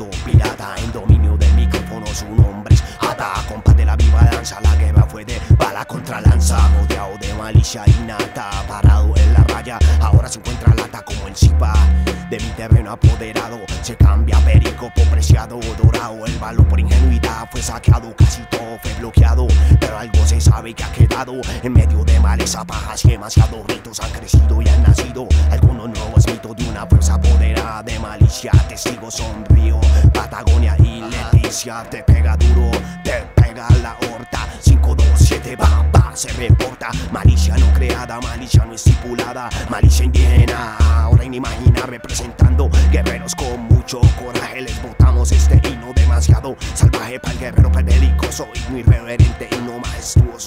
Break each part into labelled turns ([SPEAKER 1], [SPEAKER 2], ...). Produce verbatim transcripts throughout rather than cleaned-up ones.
[SPEAKER 1] Gato pirata en dominio del micrófono, su nombre es Ata, compás de la viva danza. La guerra fue de bala contra lanza, rodeado de malicia innata, parado en la raya, ahora se encuentra lata como el Zipa. De mi terreno apoderado, se cambia perico por preciado dorado. El valor por ingenuidad fue saqueado, casi todo fue bloqueado, pero algo se sabe que ha quedado en medio de maleza, pajas y demasiados ritos han crecido y han nacido algunos nuevos mitos de una fuerza apoderada de malicia. Testigo sonrío, Patagonia y Leticia. Te pega duro, te pega la horta. Cinco, dos, siete, va, va, se reporta. Malicia no creada, malicia no estipulada, malicia indígena, ahora inimaginable, representando guerreros con mucho coraje. Les botamos este himno demasiado salvaje para el guerrero, para el belicoso, himno irreverente, himno majestuoso.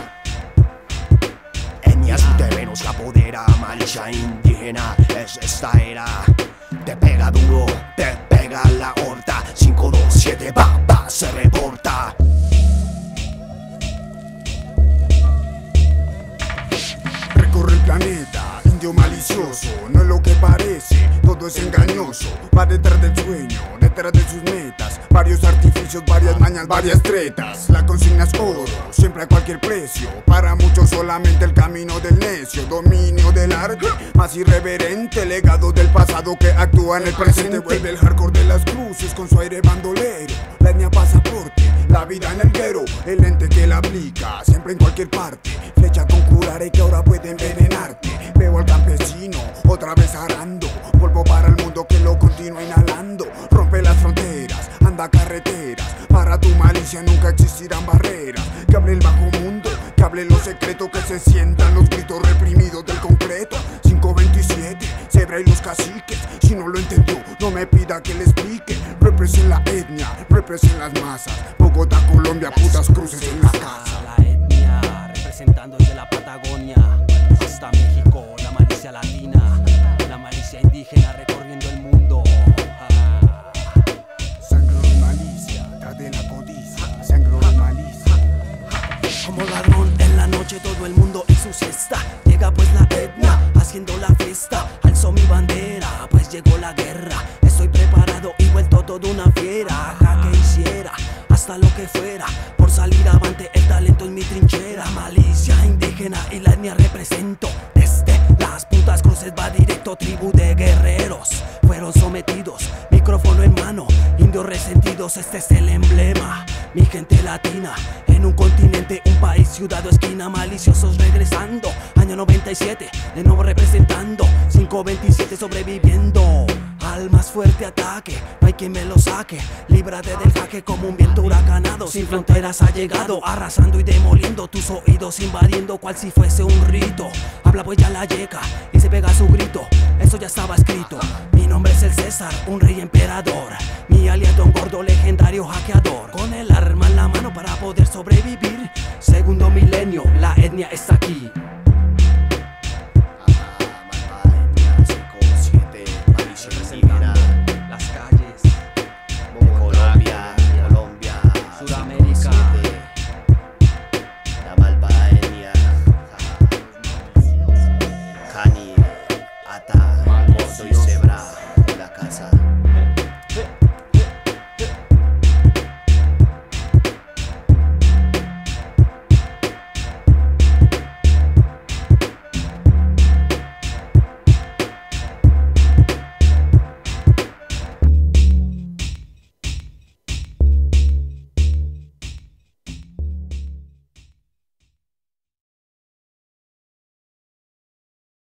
[SPEAKER 1] Etnia su terreno se apodera, malicia indígena es esta era. Te pega duro, te pega la horta. Cinco, dos, siete, va, va, se reporta.
[SPEAKER 2] Recorre el planeta, indio malicioso, no es lo que parece, todo es engañoso. Va detrás del sueño, detrás de sus metas, varios artificios, varias mañas, varias tretas. La consigna es oro, siempre a cualquier precio. Para muchos solamente el camino del necio, dominio del arte, más irreverente, legado del pasado que actúa en el presente. Vuelve el hardcore de las cruces con su aire bandolero, la etnia pasaporte, la vida en el guero, el ente que la aplica, siempre en cualquier parte. Flecha con curare que ahora puede envenenarte. Veo al campesino otra vez arando, polvo para el mundo que lo continúa inhalando. Rompe las fronteras, anda carreteras, para tu malicia nunca existirán barreras. Que hable el bajo mundo, que hable los secretos, que se sientan los gritos reprimidos del concreto. Cinco veintisiete, Zebra y los caciques, si no lo entendió no me pida que le explique. Represent la etnia, represent las masas, Bogotá, Colombia, putas cruces en la casa.
[SPEAKER 3] La etnia, representando desde la Patagonia hasta México, la malicia latina, la malicia indígena recorriendo el mundo. Ah.
[SPEAKER 2] Sangre de malicia, tras de la codicia, sangre de malicia.
[SPEAKER 3] Como ladrón en la noche todo el mundo en su siesta, llega pues la etnia haciendo la fiesta. Alzo mi bandera, pues llegó la guerra. Estoy preparado y vuelto todo una fiera. Acá que hiciera, hasta lo que fuera, por salir avante, el talento en mi trinchera. Malicia indígena y la etnia represento. Desde las putas cruces va directo, tribu de guerreros fueron sometidos, micrófono en mano, indios resentidos. Este es el emblema, mi gente latina en un continente, un país, ciudad o esquina. Maliciosos regresando, año noventa y siete, de nuevo representando. Cinco veintisiete sobreviviendo al más fuerte ataque, no hay quien me lo saque. Líbrate del jaque como un viento huracanado, sin fronteras ha llegado, arrasando y demoliendo tus oídos, invadiendo cual si fuese un rito. Habla pues ya la yeca y se pega su grito, eso ya estaba escrito. Mi nombre es el César, un rey emperador, mi aliado un gordo legendario hackeador, con el arma en la mano para poder sobrevivir. Segundo milenio, la etnia está aquí.